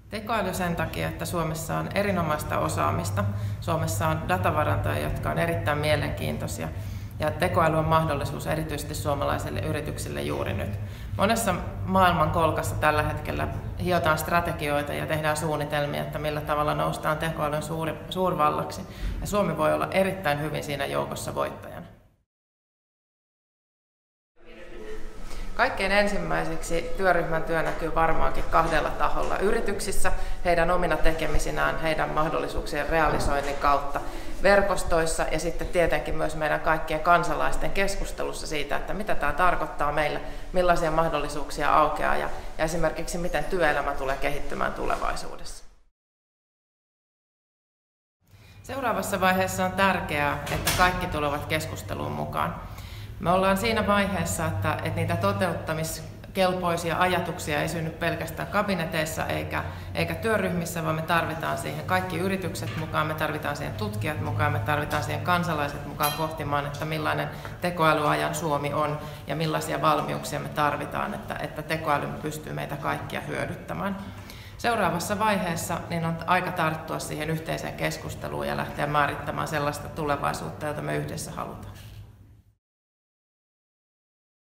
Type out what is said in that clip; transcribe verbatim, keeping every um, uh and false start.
Tekoäly sen takia, että Suomessa on erinomaista osaamista. Suomessa on datavarantoja, jotka on erittäin mielenkiintoisia. Ja tekoäly on mahdollisuus erityisesti suomalaisille yrityksille juuri nyt. Monessa maailman kolkassa tällä hetkellä hiotaan strategioita ja tehdään suunnitelmia, että millä tavalla noustaan tekoälyn suuri, suurvallaksi. Ja Suomi voi olla erittäin hyvin siinä joukossa voittajana. Kaikkein ensimmäiseksi työryhmän työ näkyy varmaankin kahdella taholla. Yrityksissä, heidän omina tekemisinään, heidän mahdollisuuksien realisoinnin kautta, verkostoissa ja sitten tietenkin myös meidän kaikkien kansalaisten keskustelussa siitä, että mitä tämä tarkoittaa meille, millaisia mahdollisuuksia aukeaa ja, ja esimerkiksi miten työelämä tulee kehittymään tulevaisuudessa. Seuraavassa vaiheessa on tärkeää, että kaikki tulevat keskusteluun mukaan. Me ollaan siinä vaiheessa, että, että niitä toteuttamiskelpoisia ajatuksia ei synny pelkästään kabineteissa eikä, eikä työryhmissä, vaan me tarvitaan siihen kaikki yritykset mukaan, me tarvitaan siihen tutkijat mukaan, me tarvitaan siihen kansalaiset mukaan pohtimaan, että millainen tekoälyajan Suomi on ja millaisia valmiuksia me tarvitaan, että, että tekoäly pystyy meitä kaikkia hyödyttämään. Seuraavassa vaiheessa niin on aika tarttua siihen yhteiseen keskusteluun ja lähteä määrittämään sellaista tulevaisuutta, jota me yhdessä halutaan.